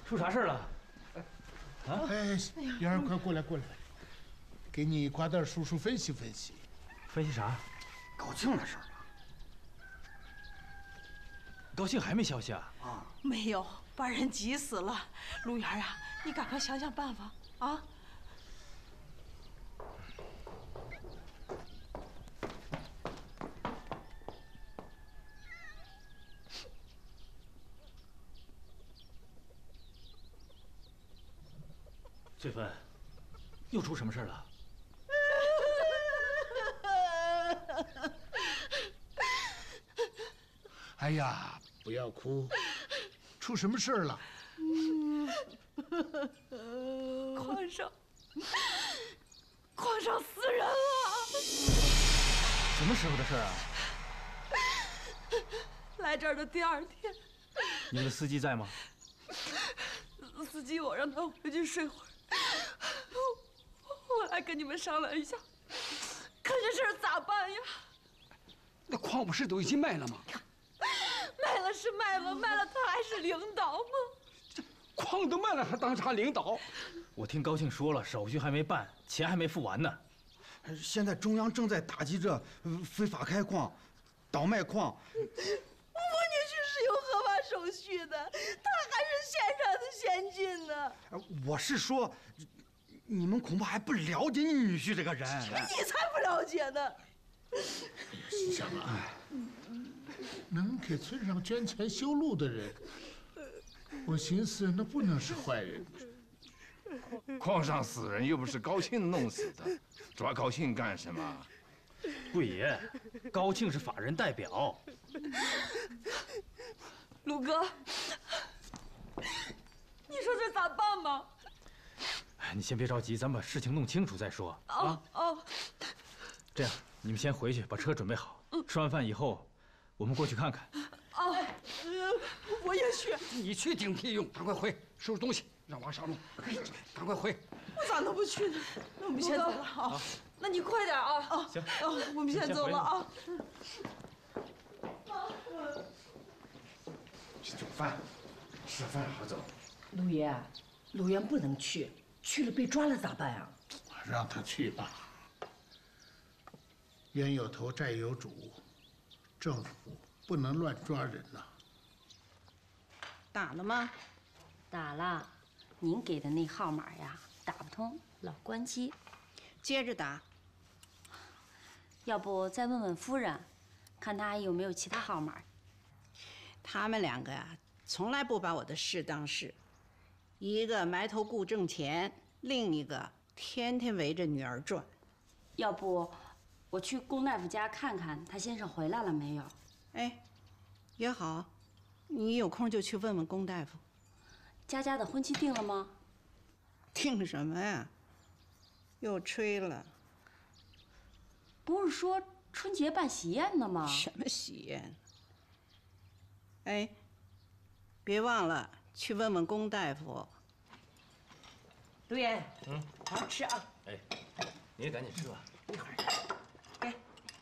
出啥事了？ 啊！哎，元儿，快过来，过来，给你瓜蛋叔叔分析分析。 分析啥？ 高庆的事儿啊。 高兴还没消息啊？ 啊， 没有，把人急死了。陆元啊，你赶快想想办法啊！ 翠芬，又出什么事了？ 哎呀，不要哭，出什么事了？ 矿上死人了！ 什么时候的事啊？ 来这儿的第2天。 你们的司机在吗？ 司机，我让他回去睡会儿。我来跟你们商量一下，可这事儿咋办呀？ 那矿不是都已经卖了吗？ 卖了是卖了，卖了他还是领导吗？ 这矿都卖了，还当啥领导？ 我听高庆说了，手续还没办，钱还没付完呢。 现在中央正在打击这非法开矿、倒卖矿。 我女婿是有合法手续的，他还是县上的县军呢。 我是说，你们恐怕还不了解你女婿这个人。 你才不了解呢！ 心想啊，能给村上捐钱修路的人，我寻思那不能是坏人。 矿上死人又不是高庆弄死的，抓高庆干什么？ 贵爷，高庆是法人代表。 陆哥，你说这咋办嘛？ 哎，你先别着急，咱把事情弄清楚再说啊。 哦。 这样，你们先回去把车准备好。吃完饭以后，我们过去看看。 我也去。 你去顶屁用！赶快回，收拾东西，让王上路。赶快回。 我咋能不去呢？那我们先走了啊。那你快点啊！啊， 行。 我们先走了啊。 去煮饭，吃饭好走。 陆爷，陆源不能去，去了被抓了咋办啊？ 让他去吧。冤有头债有主，政府不能乱抓人呐。 打了吗？ 打了，您给的那号码呀，打不通，老关机。 接着打。 要不再问问夫人，看她还有没有其他号码。 他们2个呀，从来不把我的事当事，一个埋头顾挣钱，另一个天天围着女儿转。 要不我去龚大夫家看看他先生回来了没有？ 哎，也好，你有空就去问问龚大夫。 佳佳的婚期定了吗？ 定什么呀？又吹了。 不是说春节办喜宴呢吗？ 什么喜宴？哎，别忘了去问问龚大夫。 陆源，好好吃啊。 哎，你也赶紧吃吧。 一会儿。给。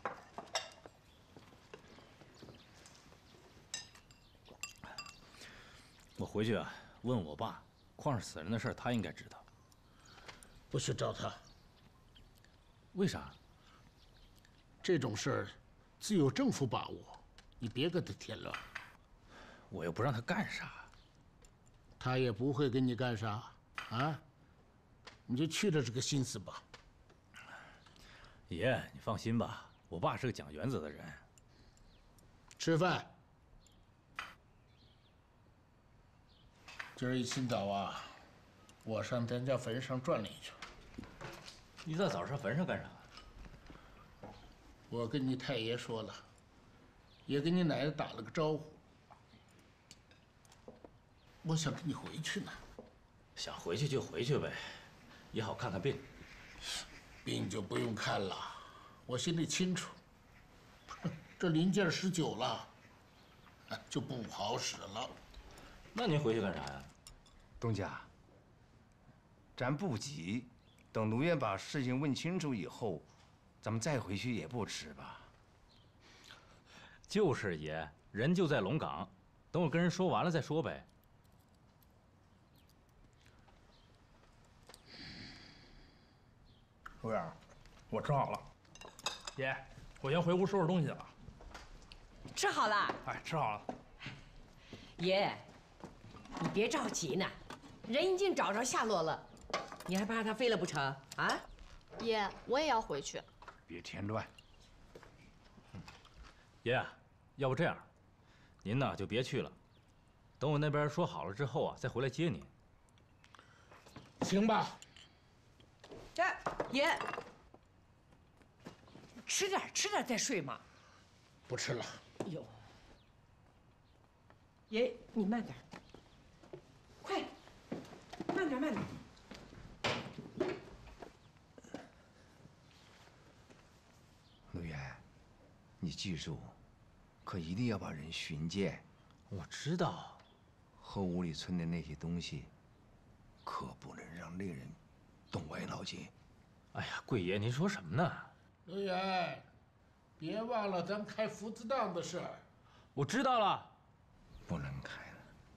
我回去啊，问我爸，矿上死人的事他应该知道。 不去找他。 为啥？ 这种事儿，自有政府把握，你别给他添乱。 我又不让他干啥， 他也不会跟你干啥啊。你就去了这个心思吧。 爷，你放心吧，我爸是个讲原则的人。 吃饭。今儿一清早啊，我上咱家坟上转了一圈。 你大早上坟上干啥？ 我跟你太爷说了，也跟你奶奶打了个招呼。我想跟你回去呢。 想回去就回去呗，也好看看病。 病就不用看了，我心里清楚。这零件使久了，就不好使了。 那您回去干啥呀？ 东家，咱不急，等卢院把事情问清楚以后，咱们再回去也不迟吧？ 就是爷，人就在龙岗，等我跟人说完了再说呗。 陆远，我吃好了。爷，我先回屋收拾东西去了。 吃好了？ 哎，吃好了。 爷，你别着急呢，人已经找着下落了，你还怕他飞了不成？啊？ 爷，我也要回去。 别添乱。 爷，要不这样，您呢就别去了，等我那边说好了之后啊，再回来接您。 行吧。 这爷，吃点再睡嘛。 不吃了。 哎呦，爷你慢点，快，慢点。 陆远，你记住，可一定要把人寻见。 我知道。 后屋里存的那些东西，可不能让那人动歪脑筋。 哎呀，贵爷，您说什么呢？ 陆远，别忘了咱开福字档的事儿。 我知道了。 不能开了。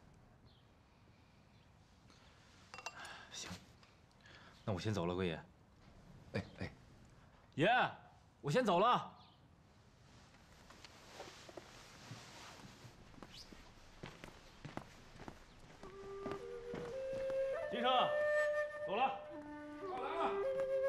行，那我先走了，贵爷。 哎， 爷，我先走了。金生，走了。 我来了。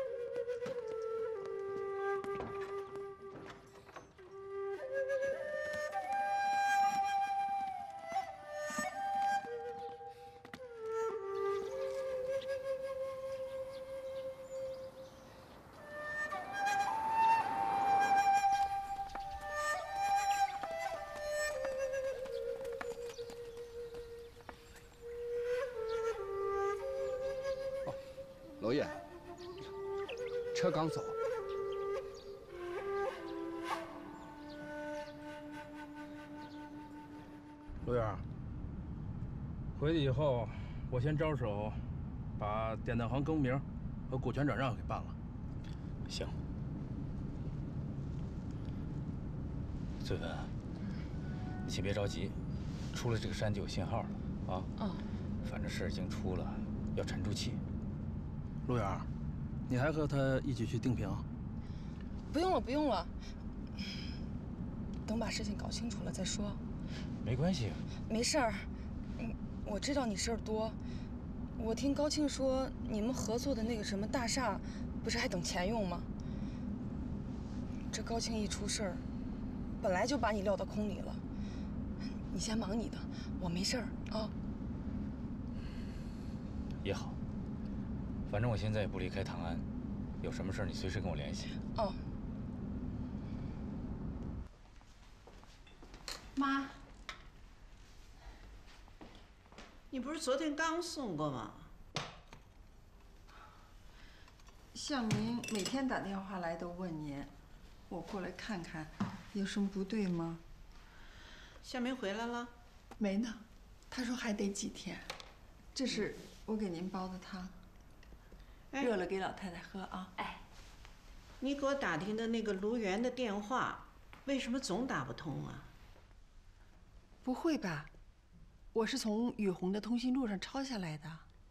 娄烨，车刚走。 陆远，回去以后，我先着手把典当行更名和股权转让给办了。 行。翠芬，你先别着急，出了这个山就有信号了啊。反正事已经出了，要沉住气。 陆远，你还和他一起去定平？ 不用了，等把事情搞清楚了再说。 没关系。 没事儿，我知道你事儿多。我听高庆说，你们合作的那个什么大厦，不是还等钱用吗？这高庆一出事儿，本来就把你撂到空里了。你先忙你的，我没事儿啊。 也好。反正我现在也不离开唐安，有什么事你随时跟我联系。 哦。 妈，你不是昨天刚送过吗？ 向明每天打电话来都问您，我过来看看，有什么不对吗？ 向明回来了？ 没呢，他说还得几天。这是我给您煲的汤。热了给老太太喝啊！ 哎，你给我打听的那个卢源的电话，为什么总打不通啊？ 不会吧？我是从雨虹的通讯录上抄下来的。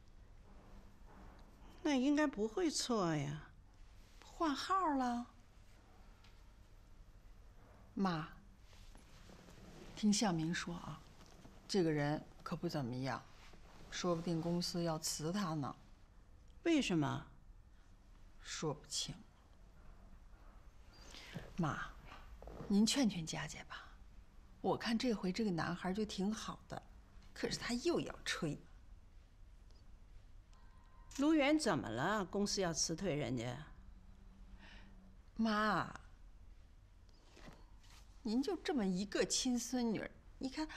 那应该不会错呀。 换号了？妈，听向明说啊，这个人可不怎么样，说不定公司要辞他呢。 为什么？ 说不清。妈，您劝劝佳佳吧。我看这回这个男孩就挺好的，可是他又要吹。 卢源怎么了？公司要辞退人家？ 妈，您就这么一个亲孙女儿，你看，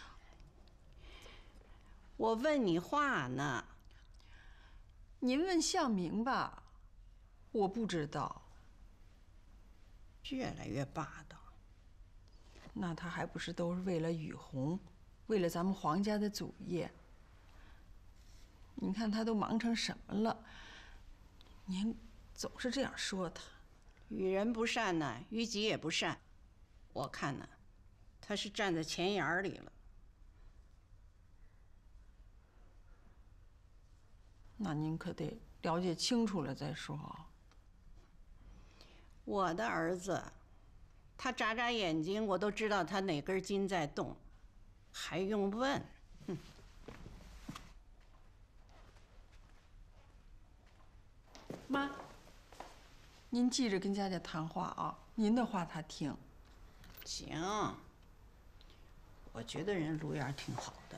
我问你话呢。 您问向明吧，我不知道。 越来越霸道。 那他还不是都是为了雨虹，为了咱们黄家的祖业？您看他都忙成什么了，您总是这样说他。 与人不善呢，于己也不善。我看呢，他是站在钱眼里了。 那您可得了解清楚了再说。 我的儿子，他眨眨眼睛，我都知道他哪根筋在动，还用问？哼！ 妈，您记着跟佳佳谈话啊，您的话他听。 行，我觉得人卢媛挺好的。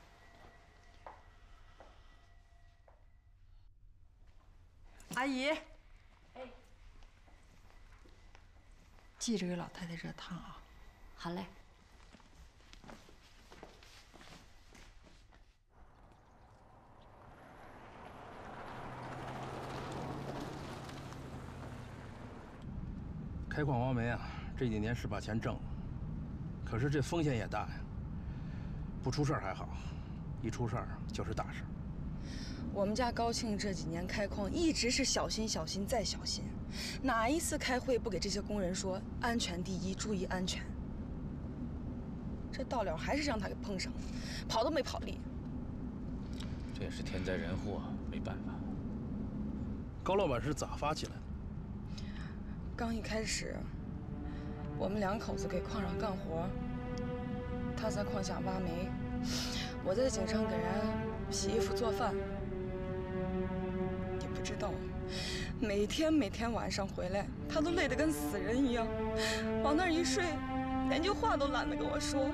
阿姨，记着给老太太热汤啊。 好嘞。 开矿挖煤啊，这几年是把钱挣了，可是这风险也大呀。不出事儿还好，一出事儿就是大事。 我们家高庆这几年开矿一直是小心、小心再小心，哪一次开会不给这些工人说安全第一，注意安全？这到了还是让他给碰上了，跑都没跑利。 这也是天灾人祸，没办法。 高老板是咋发起来的？ 刚一开始，我们两口子给矿上干活，他在矿下挖煤，我在井上给人洗衣服做饭。你不知道，每天晚上回来，他都累得跟死人一样，往那儿一睡，连句话都懒得跟我说。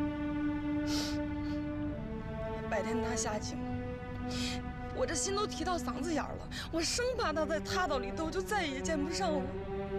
白天他下井，我这心都提到嗓子眼了，我生怕他再塌到里头，就再也见不上了。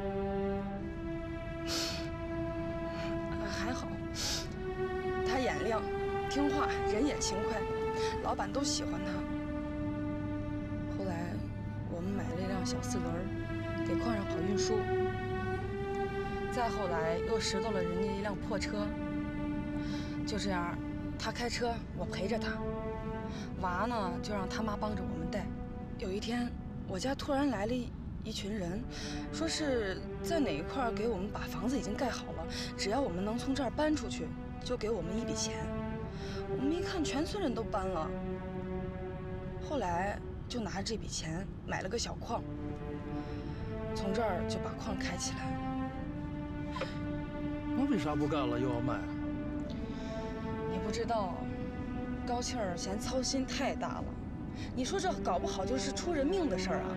还好，他眼亮、听话，人也勤快，老板都喜欢他。后来，我们买了一辆小4轮，给矿上跑运输。再后来又拾到了人家一辆破车。就这样，他开车，我陪着他，娃呢就让他妈帮着我们带。有一天，我家突然来了一群人，说是在哪一块给我们把房子已经盖好了，只要我们能从这儿搬出去，就给我们一笔钱。我们一看，全村人都搬了。后来就拿着这笔钱买了个小矿，从这儿就把矿开起来了。 那为啥不干了又要卖啊？ 你不知道，高庆儿嫌操心太大了。你说这搞不好就是出人命的事儿啊！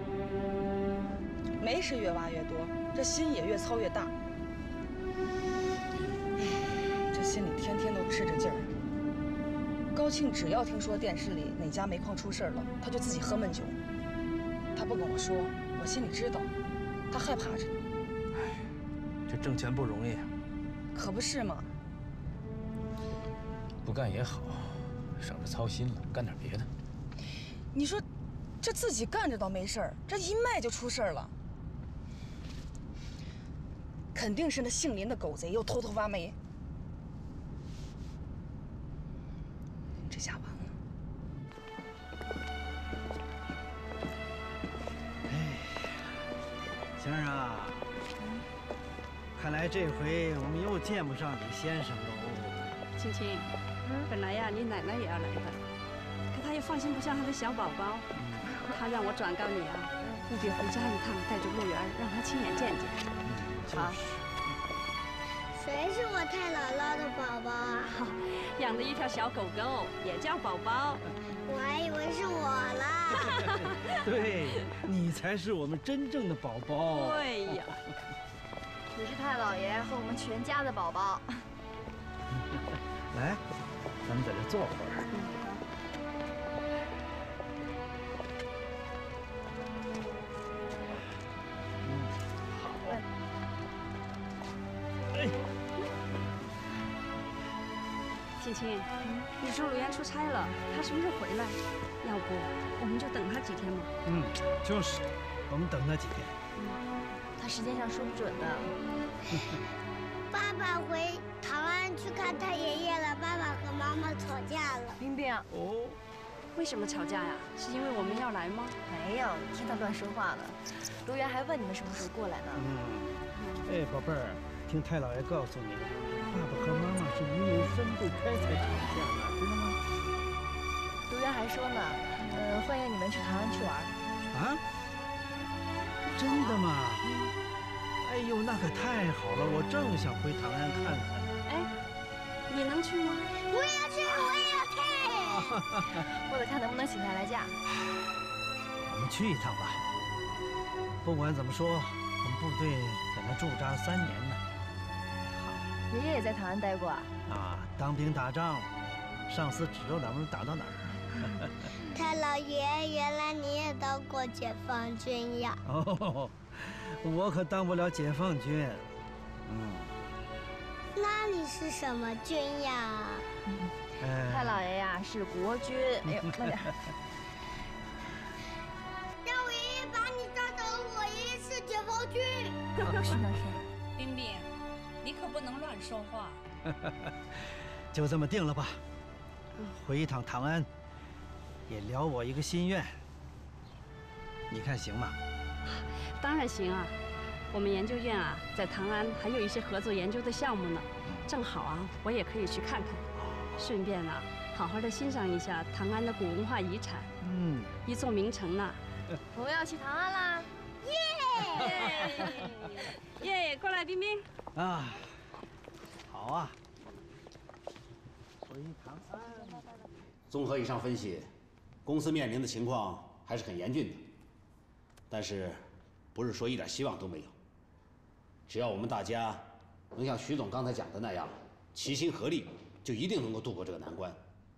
煤是越挖越多，这心也越操越大。这心里天天都吃着劲儿。高庆只要听说电视里哪家煤矿出事了，他就自己喝闷酒。他不跟我说，我心里知道，他害怕着呢。 哎，这挣钱不容易。 可不是嘛。 不干也好，省着操心了，干点别的。 你说，这自己干着倒没事儿，这一卖就出事儿了。肯定是那姓林的狗贼又偷偷挖煤。这下完了。 哎，星儿啊，看来这回我们又见不上李先生喽。 青青，本来呀，你奶奶也要来的，可她又放心不下她的小宝宝，她让我转告你啊，务必回家一趟，带着陆源，让她亲眼见见。好。 谁是我太姥姥的宝宝啊？ 养的一条小狗狗，也叫宝宝。 我还以为是我了。 对，你才是我们真正的宝宝。 对呀， 你是太姥爷和我们全家的宝宝。 来，咱们在这坐会儿。 青青，你说陆源出差了，他什么时候回来？要不我们就等他几天嘛。 就是，我们等他几天。 他时间上说不准的。 爸爸回长安去看他爷爷了，爸爸和妈妈吵架了。 冰冰， 哦，为什么吵架呀？是因为我们要来吗？ 没有，听他乱说话了。卢源还问你们什么时候过来呢。 哎，宝贝儿，听太姥爷告诉你。爸爸和妈妈是因为分不开才吵架的，知道吗？ 卢源还说呢，欢迎你们去长安去玩。 啊？真的吗？ 哎呦，那可太好了！我正想回唐安看看。 哎，你能去吗？ 我也要去，我也要去。 我得看能不能请他来假。 我们去一趟吧。不管怎么说，我们部队在那驻扎了3年呢。 爷爷也在唐安待过啊？ 啊，当兵打仗，上司指着哪儿打到哪儿。 太老爷，原来你也当过解放军呀！ 哦，我可当不了解放军。 那你是什么军呀？ 太老爷呀，是国军。哎呦，慢点。 让我爷爷把你抓走，我爷爷是解放军。 是。 冰冰，你可不能乱说话。 就这么定了吧。回一趟唐安，也了我一个心愿。你看行吗？ 当然行啊。我们研究院啊，在唐安还有一些合作研究的项目呢，正好啊，我也可以去看看，顺便啊，好好的欣赏一下唐安的古文化遗产。一座名城呢。 我们要去唐安啦！ 耶！过来，冰冰。 啊，好啊。回唐安。 综合以上分析，公司面临的情况还是很严峻的，但是不是说一点希望都没有。只要我们大家能像徐总刚才讲的那样，齐心合力，就一定能够度过这个难关。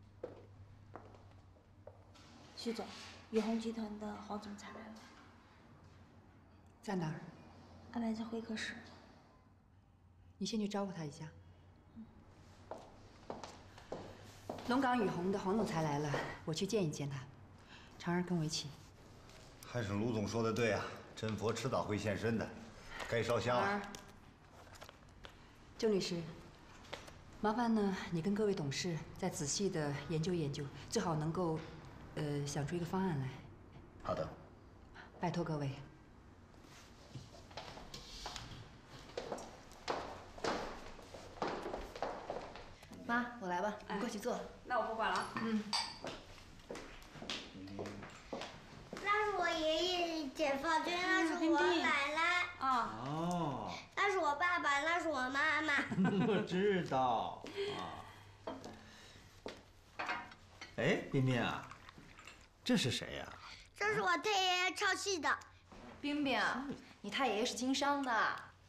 徐总，宇鸿集团的黄总裁来了。 在哪儿？ 安排在会客室。 你先去招呼他一下。龙岗宇鸿的黄总裁来了，我去见一见他。常儿跟我一起。 还是卢总说的对啊，真佛迟早会现身的，该烧香了。 郑律师，麻烦呢，你跟各位董事再仔细的研究研究，最好能够，想出一个方案来。 好的。 拜托各位。 妈，我来吧，你过去坐。 那我不管了。 那是我爷爷解放军，那是我奶奶。 哦。 那是我爸爸，那是我妈妈。 我知道啊。哎，冰冰啊，这是谁呀？ 这是我太爷爷唱戏的。 冰冰，你太爷爷是经商的。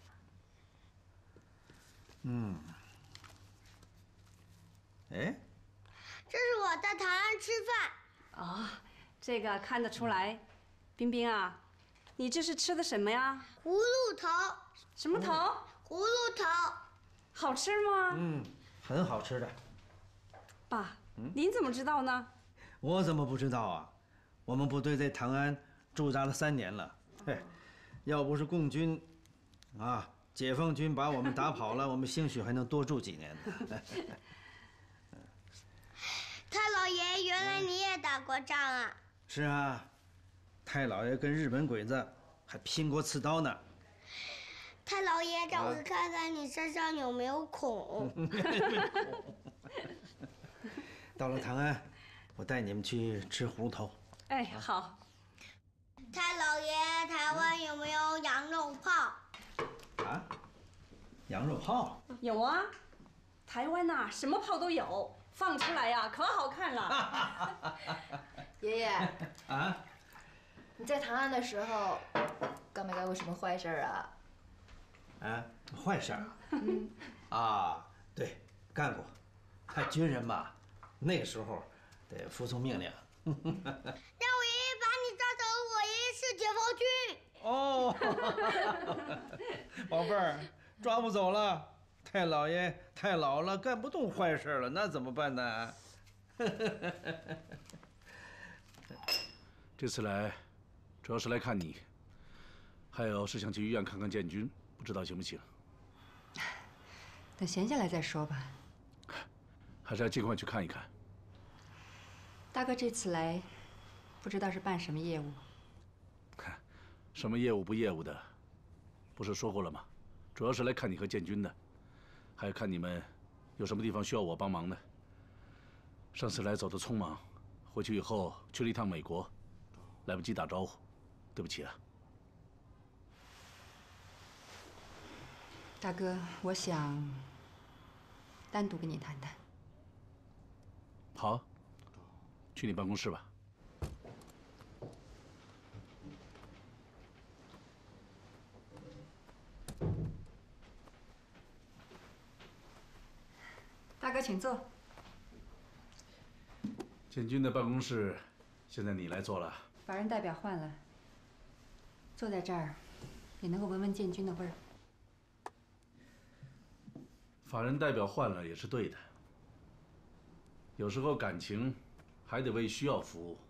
哎， 这是我在唐安吃饭。 哦，这个看得出来。冰冰啊，你这是吃的什么呀？ 葫芦头。 什么头？ 葫芦头。 好吃吗？ 很好吃的。 爸，您怎么知道呢？ 我怎么不知道啊？我们部队在唐安驻扎了3年了，嘿，要不是共军，啊，解放军把我们打跑了，我们兴许还能多住几年呢。 太老爷，原来你也打过仗啊？ 是啊，太老爷跟日本鬼子还拼过刺刀呢。 太老爷，让我看看你身上有没有孔。 到了唐安，我带你们去吃葫芦头。 哎，好。 太老爷，台湾有没有羊肉泡？ 啊？羊肉泡？ 有啊，台湾呐，什么泡都有。放出来呀，可好看了。 爷爷啊， 你在唐安的时候，干没干过什么坏事啊？ 啊，坏事儿？啊，对，干过。军人嘛，那个时候得服从命令。 让我爷爷把你抓走，我爷爷是解放军。 哦，宝贝儿，抓不走了。太老爷太老了，干不动坏事了，那怎么办呢？ 这次来，主要是来看你，还有是想去医院看看建军，不知道行不行？ 等闲下来再说吧。 还是要尽快去看一看。 大哥这次来，不知道是办什么业务。 什么业务不业务的，不是说过了吗？主要是来看你和建军的。还有看你们有什么地方需要我帮忙的。上次来走得匆忙，回去以后去了一趟美国，来不及打招呼，对不起啊。 大哥，我想单独跟你谈谈。 好，去你办公室吧。 大哥，请坐。 建军的办公室，现在你来做了。 法人代表换了，坐在这儿，也能够闻闻建军的味儿。 法人代表换了也是对的。有时候感情还得为需要服务。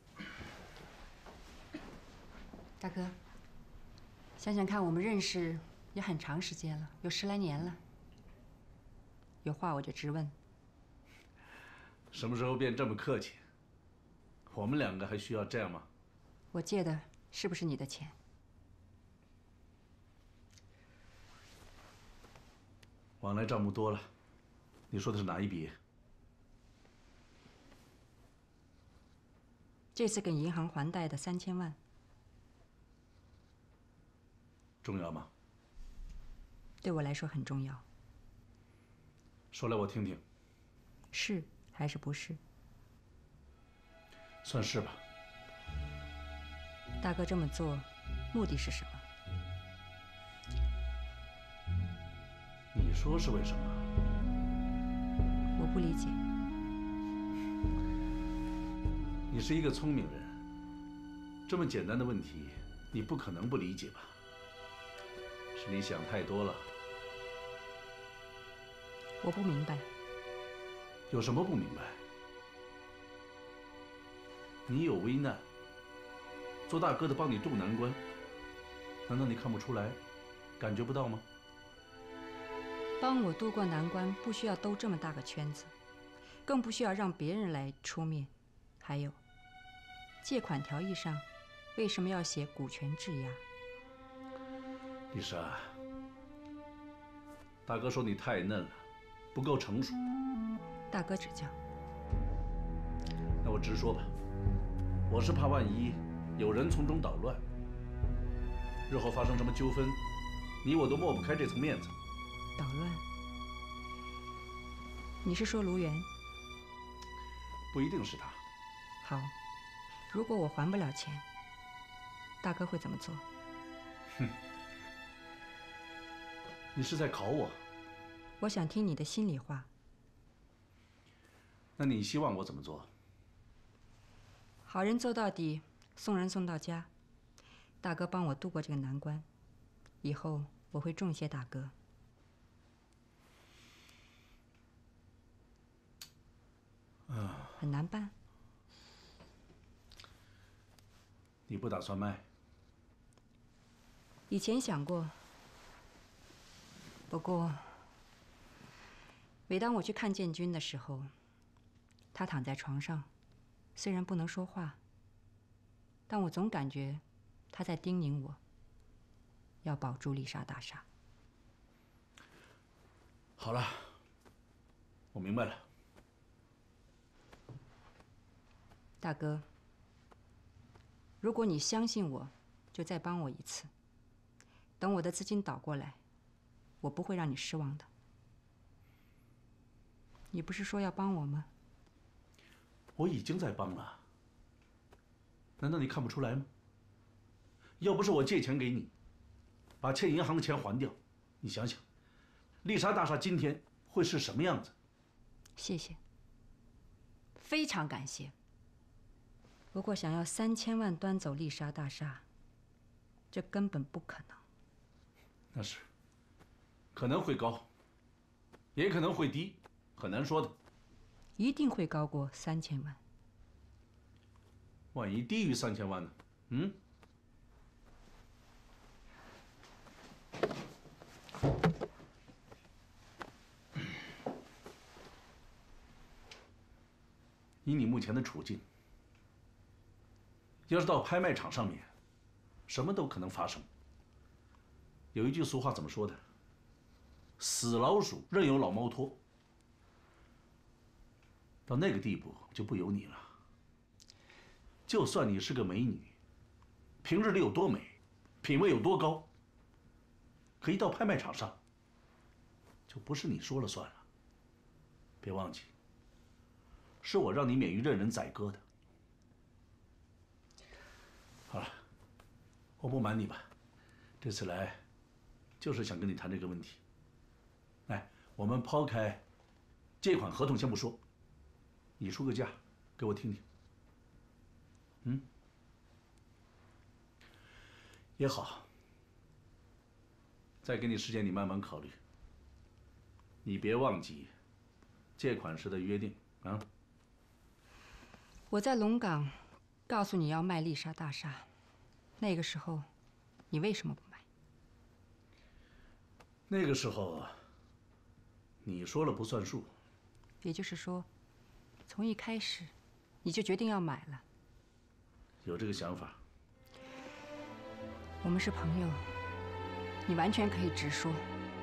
大哥，想想看，我们认识也很长时间了，有10来年了。有话我就直问。 什么时候变这么客气？我们2个还需要这样吗？ 我借的是不是你的钱？ 往来账目多了，你说的是哪一笔？ 这次跟银行还贷的3000万。 重要吗？ 对我来说很重要。 说来我听听。 是还是不是？ 算是吧。 大哥这么做，目的是什么？ 你说是为什么？ 我不理解。 你是一个聪明人，这么简单的问题，你不可能不理解吧？是你想太多了。 我不明白。 有什么不明白？你有危难，做大哥的帮你渡难关，难道你看不出来，感觉不到吗？ 帮我渡过难关，不需要兜这么大个圈子，更不需要让别人来出面。还有，借款条议上为什么要写股权质押？ 丽莎，大哥说你太嫩了，不够成熟。 大哥指教。 那我直说吧，我是怕万一有人从中捣乱，日后发生什么纠纷，你我都抹不开这层面子。 捣乱？你是说卢源？ 不一定是他。 好，如果我还不了钱，大哥会怎么做？ 哼，你是在考我？ 我想听你的心里话。 那你希望我怎么做？ 好人做到底，送人送到家。大哥帮我渡过这个难关，以后我会重谢大哥。很难办。 你不打算卖？ 以前想过，不过，每当我去看建军的时候，他躺在床上，虽然不能说话，但我总感觉他在叮咛我，要保住丽莎大厦。 好了，我明白了。 大哥，如果你相信我，就再帮我一次。等我的资金倒过来，我不会让你失望的。你不是说要帮我吗？ 我已经在帮了，难道你看不出来吗？要不是我借钱给你，把欠银行的钱还掉，你想想，丽莎大厦今天会是什么样子？ 谢谢，非常感谢。不过想要3000万端走丽莎大厦，这根本不可能。 那是，可能会高，也可能会低，很难说的。 一定会高过3000万。 万一低于3000万呢？嗯？以你目前的处境，要是到拍卖场上面，什么都可能发生。有一句俗话怎么说的？死老鼠任由老猫拖。到那个地步就不由你了。就算你是个美女，平日里有多美，品味有多高，可一到拍卖场上， 就不是你说了算了。别忘记，是我让你免于任人宰割的。好了，我不瞒你吧，这次来，就是想跟你谈这个问题。哎，我们抛开借款合同先不说，你出个价给我听听。嗯，也好。再给你时间，你慢慢考虑。你别忘记借款时的约定啊！ 我在龙岗告诉你要卖丽莎大厦，那个时候，你为什么不买？ 那个时候，你说了不算数。 也就是说，从一开始，你就决定要买了。 有这个想法。 我们是朋友，你完全可以直说。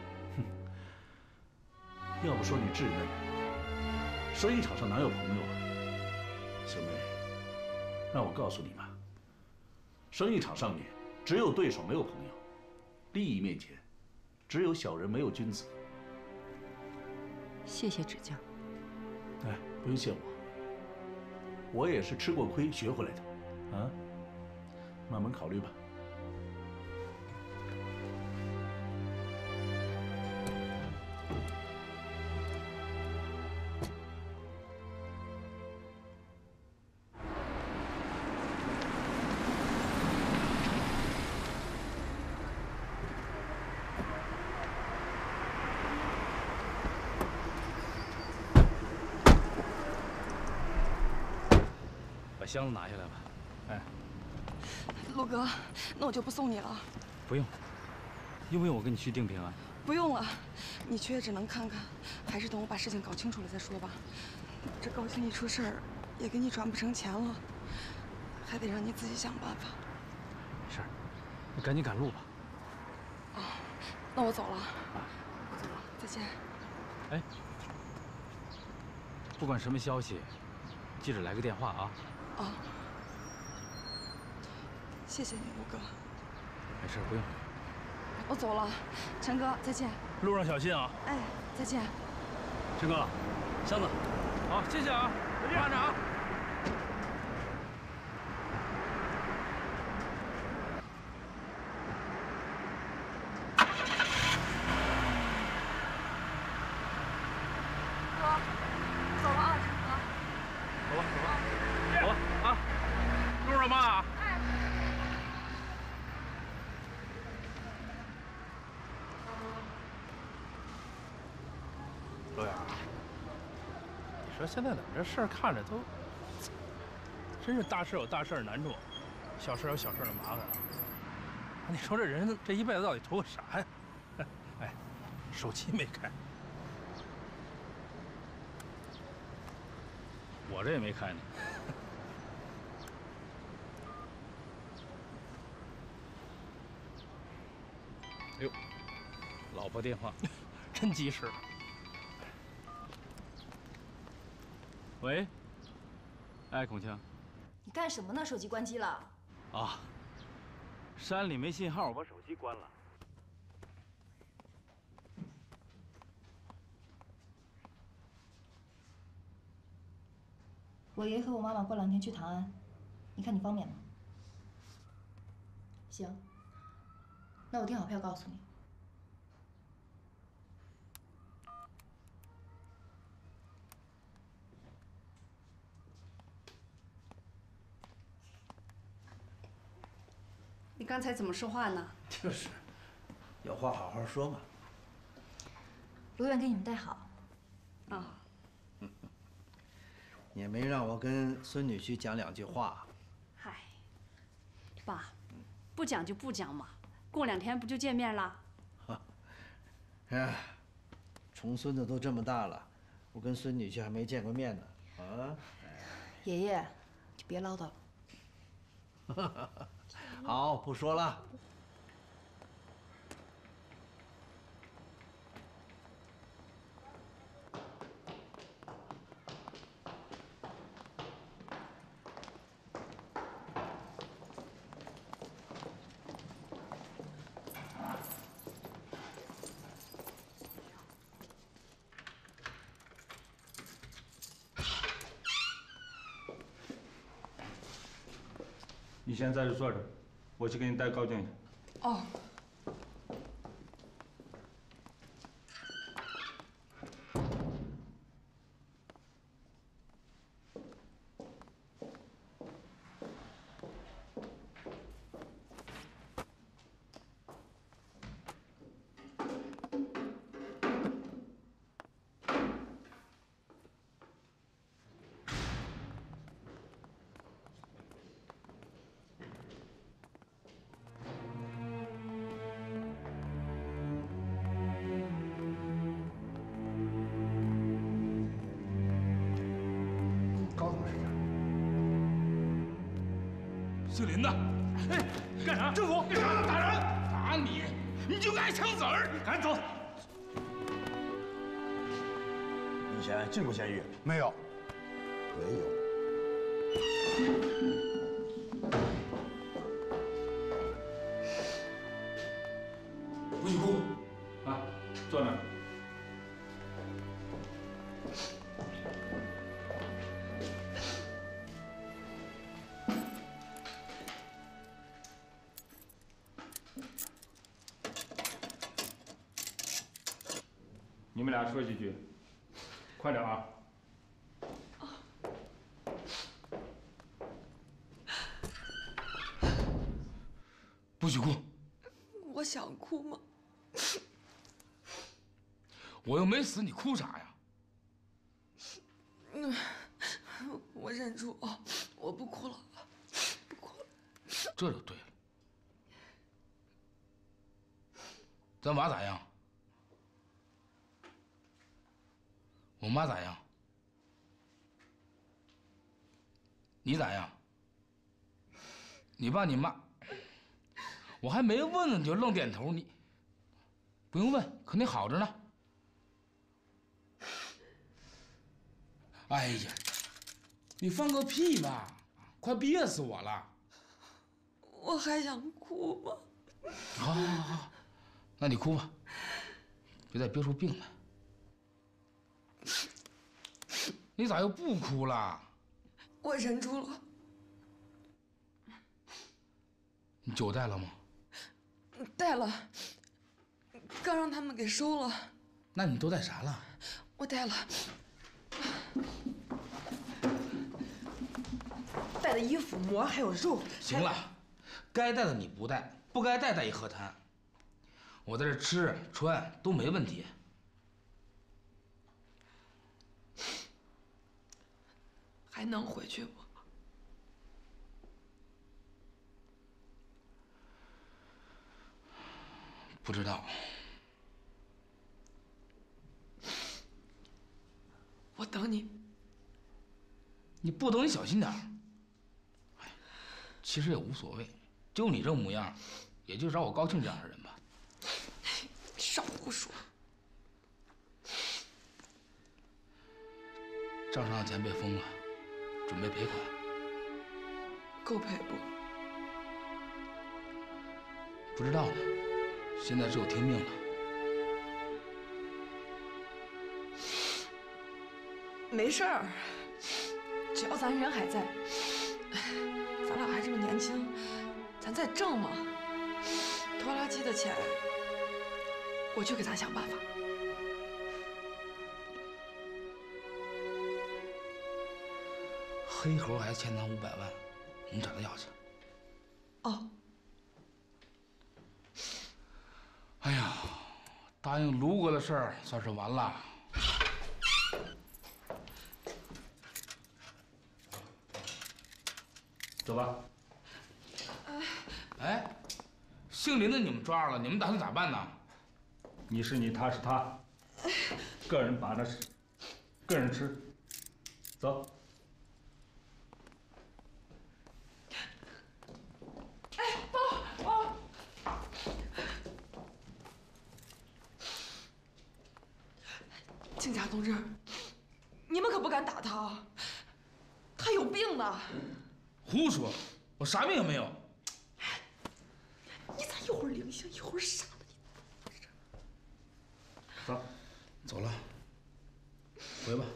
要不说你稚嫩，生意场上哪有朋友啊？小梅，让我告诉你吧，生意场上面只有对手没有朋友，利益面前只有小人没有君子。 谢谢指教。 哎，不用谢我，我也是吃过亏学回来的，啊，慢慢考虑吧。 箱子拿下来吧。哎， 陆哥，那我就不送你了。 不用，用不用我跟你去定平安？ 不用了，你去也只能看看，还是等我把事情搞清楚了再说吧。这高兴一出事儿，也给你转不成钱了，还得让你自己想办法。 没事，你赶紧赶路吧。 哦，那我走了。我走了，再见。 哎，不管什么消息，记着来个电话啊。 哦，谢谢你，陆哥。 没事，不用。 我走了，陈哥，再见。 路上小心啊！ 哎，再见。 陈哥，箱子。 好，谢谢啊，再见，慢着啊。 说现在怎么这事儿看着都，真是大事有大事的难处，小事有小事的麻烦啊！你说这人这一辈子到底图个啥呀？哎，手机没开， 我这也没开呢。哎呦，老婆电话， 真及时。 喂，哎，孔庆， 你干什么呢？手机关机了。 啊，山里没信号，我把手机关了。 我爷和我妈妈过2天去唐安，你看你方便吗？行，那我订好票告诉你。 你刚才怎么说话呢？ 就是，有话好好说嘛。 卢远给你们带好。 啊。 也没让我跟孙女婿讲2句话。 嗨，爸，不讲就不讲嘛，过2天不就见面了？ 哎，重孙子都这么大了，我跟孙女婿还没见过面呢。啊。 爷爷，就别唠叨了。 好，不说了。 你先在这坐着，我去给你带高静去。 哦。 姓林的，哎，干啥？政府，干啥？打人！打你，你就爱抢子儿！赶紧走！ 以前进过监狱没有？ 没有。 不许哭！啊，坐那儿。你们俩说几句，快点啊！不许哭！ 我想哭吗？ 我又没死，你哭啥呀？ 我忍住啊，我不哭了，不哭了。 这就对了。咱娃咋样？我妈咋样？你咋样？你爸你妈，我还没问呢，你就愣点头，你不用问，肯定好着呢。哎呀，你放个屁吧，快憋死我了！ 我还想哭吗？ 好，好，好，好，那你哭吧，别再憋出病来。你咋又不哭了？ 我忍住了。 你酒带了吗？ 带了，刚让他们给收了。 那你都带啥了？ 我带了，带的衣服、馍还有肉。 行了，该带的你不带，不该带一河滩。我在这吃穿都没问题。 还能回去不？ 不知道。 我等你。 你不等你小心点儿。哎，其实也无所谓，就你这模样，也就找我高庆这样的人吧。 少胡说。 账上的钱被封了。准备赔款， 够赔不？ 不知道呢，现在只有听命了。 没事儿，只要咱人还在，咱俩还这么年轻，咱再挣嘛，拖拉机的钱，我去给咱想办法。 黑猴还欠咱500万，你找他要去。 哦。 哎呀，答应卢哥的事儿算是完了。走吧。哎，姓林的你们抓着了，你们打算咋办呢？ 你是你，他是他，个人把那是个人吃。走。 靖家同志，你们可不敢打他啊！他有病呢。 胡说，我啥病也没有。 你咋一会儿灵性一会儿傻的？ 走，走了，回吧。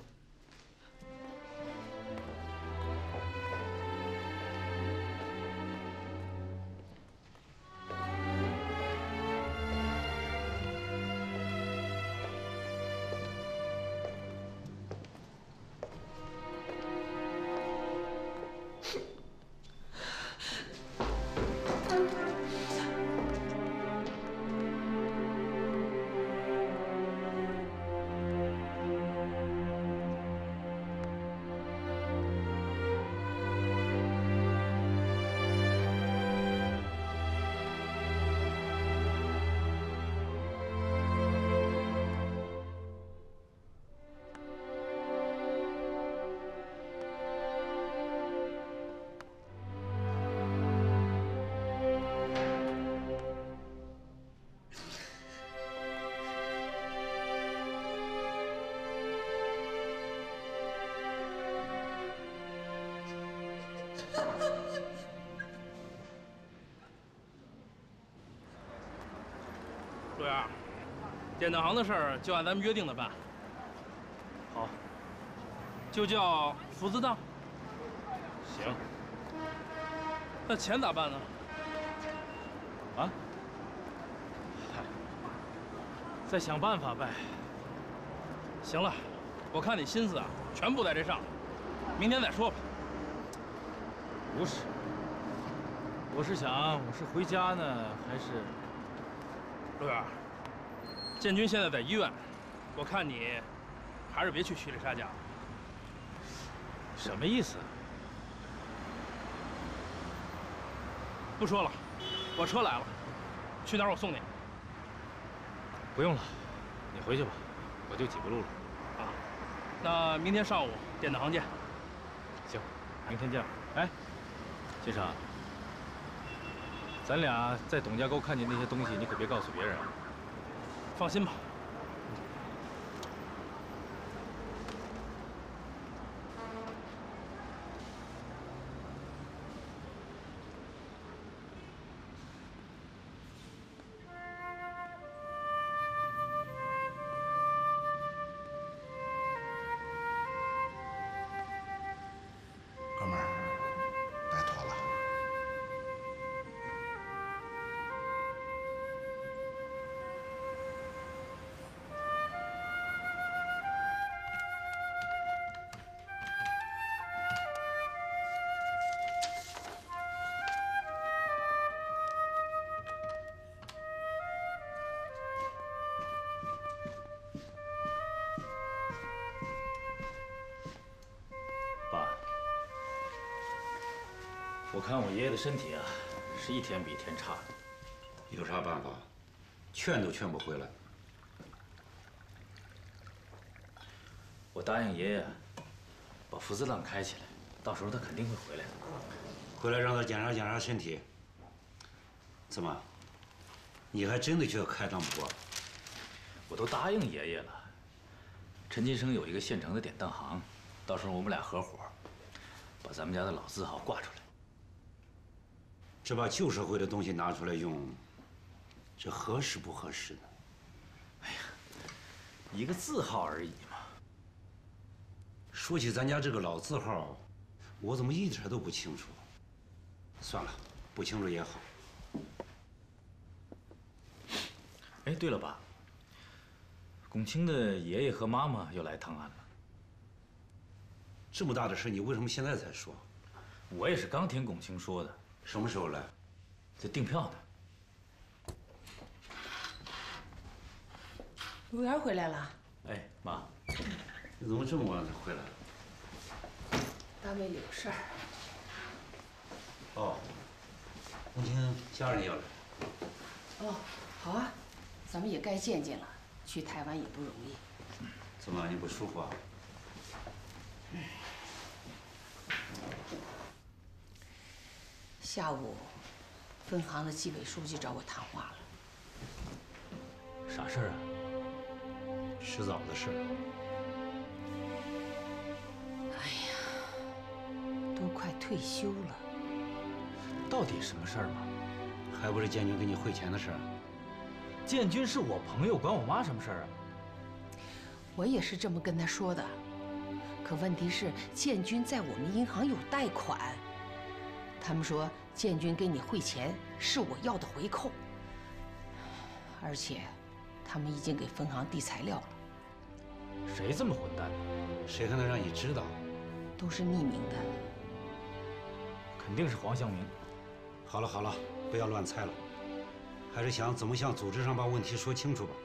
陆源，典当行的事儿就按咱们约定的办。 好， 就叫福字档。 行。 那钱咋办呢？ 啊？嗨，再想办法呗。 行了，我看你心思啊，全部在这上头，明天再说吧。 不是，我是想，我是回家呢，还是？ 陆源，建军现在在医院，我看你还是别去曲丽莎家了。 什么意思？ 不说了，我车来了，去哪儿我送你。 不用了，你回去吧，我就几步路了。 啊，那明天上午典当行见。 行，明天见。哎，金城，咱俩在董家沟看见那些东西，你可别告诉别人啊。 放心吧。 哥们儿，拜托了。 爸，我看我爷爷的身体啊，是一天比一天差的。 有啥办法？劝都劝不回来。 我答应爷爷，把福字档开起来，到时候他肯定会回来的。 回来让他检查检查身体。怎么？你还真的觉得开张不过？ 我都答应爷爷了。陈金生有一个现成的典当行，到时候我们俩合伙，把咱们家的老字号挂出来。 这把旧社会的东西拿出来用，这合适不合适呢？ 哎呀，一个字号而已嘛。 说起咱家这个老字号，我怎么一点都不清楚？算了，不清楚也好。 哎，对了，爸，龚清的爷爷和妈妈又来唐安了。 这么大的事，你为什么现在才说？ 我也是刚听龚清说的。 什么时候来？ 在订票呢。 陆源回来了。 哎，妈， 你怎么这么晚才回来？ 单位里有事儿。 哦，龚清家人要来。 哦，好啊，咱们也该见见了。去台湾也不容易。 怎么你不舒服啊？ 下午，分行的纪委书记找我谈话了。 啥事儿啊？ 迟早的事。 哎呀，都快退休了。 到底什么事儿嘛？ 还不是建军给你汇钱的事儿。 建军是我朋友，管我妈什么事儿啊？ 我也是这么跟他说的。可问题是，建军在我们银行有贷款。他们说建军给你汇钱是我要的回扣，而且他们已经给分行递材料了。 谁这么混蛋呢？ 谁还能让你知道？ 都是匿名的。 肯定是黄向明。 好了好了，不要乱猜了，还是想怎么向组织上把问题说清楚吧。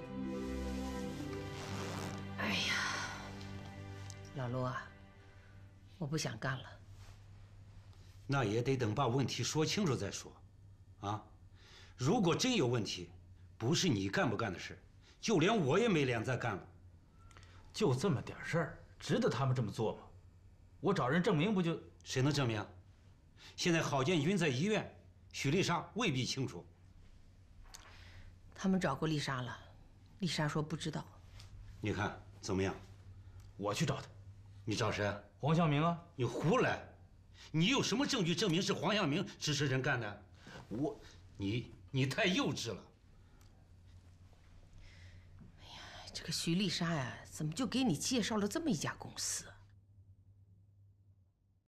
哎呀，老陆啊，我不想干了。 那也得等把问题说清楚再说，啊！如果真有问题，不是你干不干的事，就连我也没脸再干了。 就这么点事儿，值得他们这么做吗？我找人证明不就？ 谁能证明？现在郝建军在医院，许丽莎未必清楚。 他们找过丽莎了，丽莎说不知道。 你看怎么样？ 我去找他。 你找谁？ 黄向明啊！ 你胡来！ 你有什么证据证明是黄向明指使人干的？你太幼稚了。 哎呀，这个徐丽莎呀，怎么就给你介绍了这么一家公司？